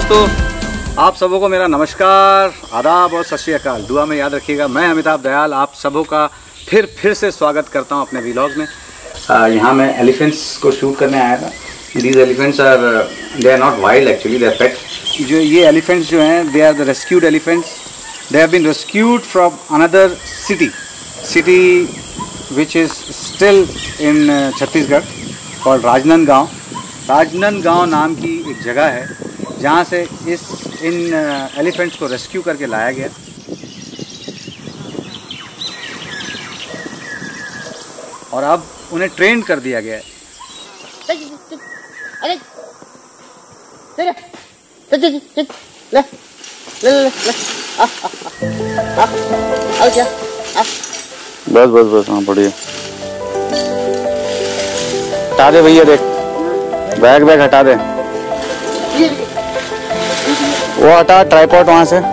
दोस्तों, आप सबों को मेरा नमस्कार, आदाब और सत श्री अकाल। दुआ में याद रखिएगा। मैं अमिताभ दयाल आप सबों का फिर से स्वागत करता हूं अपने व्लॉग में। यहाँ मैं एलिफेंट्स को शूट करने आया था। These elephants they are not wild, actually they are pet. जो ये एलिफेंट्स जो हैं, they are the rescued elephants. They have been rescued from another city which is still in Chhattisgarh, called Rajnandgaon नाम की एक जगह है जहाँ से इन एलिफेंट्स को रेस्क्यू करके लाया गया। और अब उन्हें ट्रेन कर दिया गया है। बस हाँ बढ़िया। हटा दे भैया, देख बैग हटा दे। वो हटा ट्राइपॉड वहां से।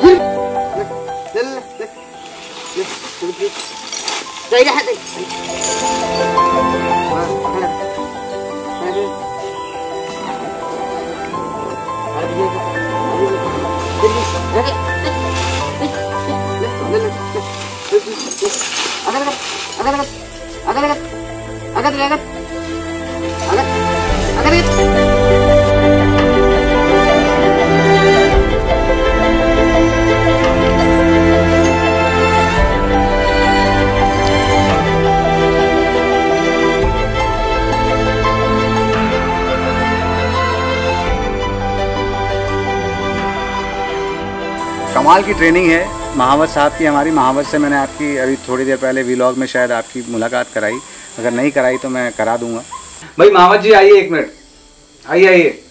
कमाल की ट्रेनिंग है महावत साहब की हमारी। महावत से मैंने आपकी अभी थोड़ी देर पहले व्लॉग में शायद आपकी मुलाकात कराई। अगर नहीं कराई तो मैं करा दूंगा। भाई महावत जी आइए, एक मिनट आइए।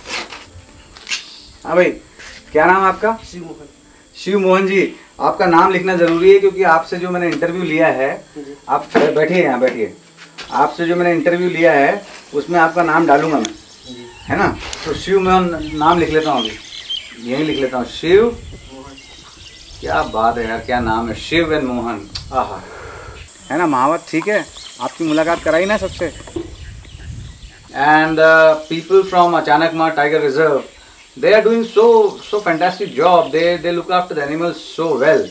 हाँ भाई, क्या नाम है आपका? शिव मोहन जी। आपका नाम लिखना जरूरी है क्योंकि आपसे जो मैंने इंटरव्यू लिया है, आप बैठिए यहाँ बैठिए। आपसे जो मैंने इंटरव्यू लिया है उसमें आपका नाम डालूंगा मैं, है ना? तो शिव मोहन नाम लिख लेता हूँ, अभी यही लिख लेता हूँ, शिव। क्या बात है यार, क्या नाम है, शिव एंड मोहन। आहा, है ना महावत? ठीक है, आपकी मुलाकात कराई ना सबसे। And people from Achanakmar tiger reserve, they are doing so fantastic job. They look after the animals so well.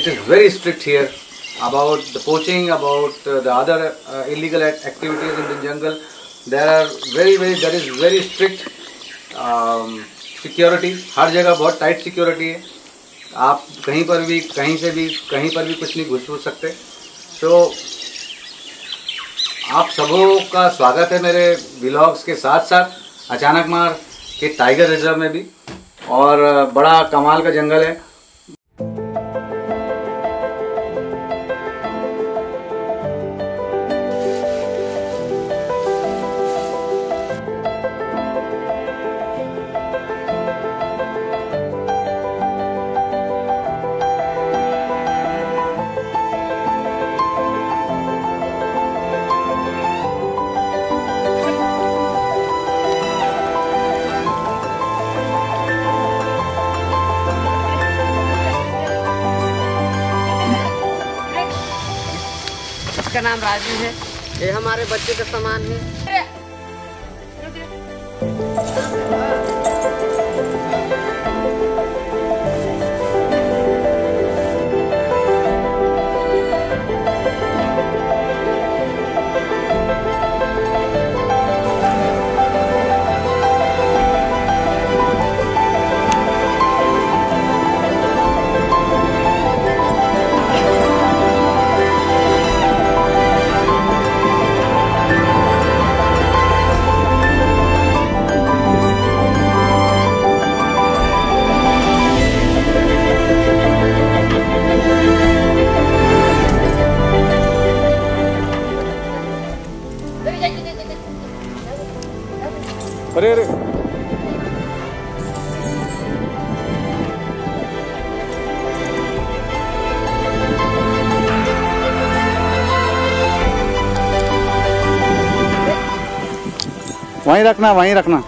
it is very strict here about the poaching, about the other illegal activities in the jungle. There is very strict security. हर जगह बहुत tight security है. आप कहीं पर भी कहीं पर भी कुछ नहीं घुस सकते. तो आप सबों का स्वागत है मेरे व्लॉग्स के साथ साथ अचानकमार के टाइगर रिजर्व में भी. और बड़ा कमाल का जंगल है. इसका नाम राजू है. ये हमारे बच्चे का सामान है. अरे अरे वहीं रखना, वहीं रखना.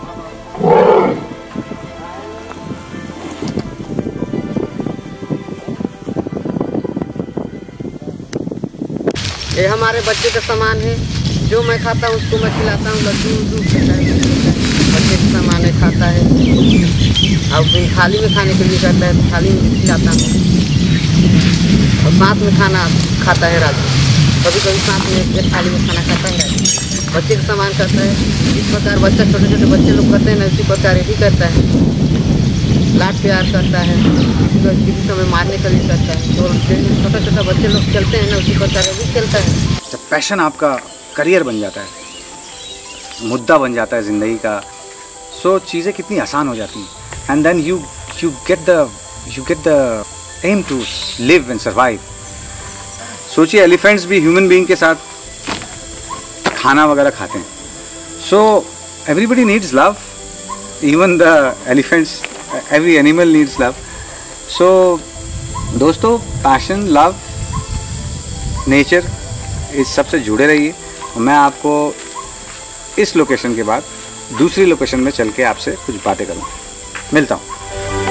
ये हमारे बच्चे का सामान है. जो मैं खाता हूँ उसको मैं खिलाता हूँ. लड्डू बच्चे का सामान है, खाता है. और थाली में खाने के लिए करता है तो थाली में खिलाता हूँ. और साथ में खाना खाता है राजू. कभी कभी साथ में एक थाली में खाना खाता है राजू. बच्चे का सामान करता है. इस प्रकार बच्चा छोटे छोटे बच्चे लोग करते हैं ना, इसी प्रकार ये भी करता है. लाड प्यार करता है. किसी समय मारने का भी करता है. तो छोटा छोटा बच्चे लोग चलते हैं ना, उसी प्रकार ये भी चलता है. जब पैशन आपका करियर बन जाता है, मुद्दा बन जाता है ज़िंदगी का, सो चीज़ें कितनी आसान हो जाती हैं. And then you get the aim to live and survive. सोचिए एलिफेंट्स भी ह्यूमन बीइंग के साथ खाना वगैरह खाते हैं. So everybody needs love, even the elephants, every animal needs love. So दोस्तों, पैशन, लव, नेचर, इस सबसे जुड़े रहिए. मैं आपको इस लोकेशन के बाद दूसरी लोकेशन में चल के आपसे कुछ बातें करूँगा. मिलता हूँ.